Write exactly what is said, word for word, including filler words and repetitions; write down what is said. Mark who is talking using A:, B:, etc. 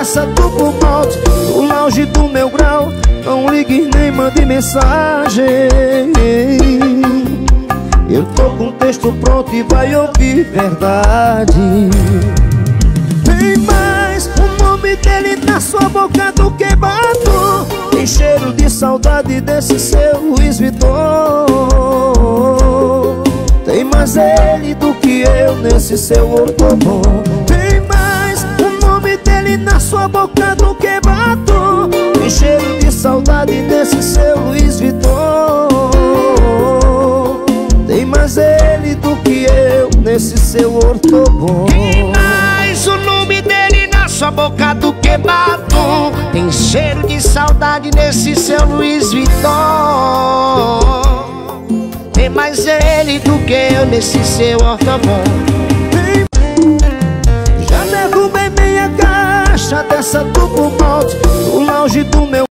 A: dessa duplo malte, no lounge do meu grau. Não ligue nem mande mensagem. Eu tô com o texto pronto e vai ouvir verdade. Tem mais o nome dele na sua boca do que batom. Tem cheiro de saudade desse seu Louis Vuitton. Tem mais ele do que eu nesse seu ortobom. Tem mais o nome dele na sua boca do que batom. Tem cheiro de saudade desse seu Louis Vuitton. Tem mais ele do que eu nesse seu ortobom.
B: Tem mais o nome dele na sua boca do que batom. Tem cheiro de saudade nesse seu Louis Vuitton. Tem mais ele do que eu nesse seu ortobom.
A: Já derrubei meia caixa dessa duplo malte, no lounge do meu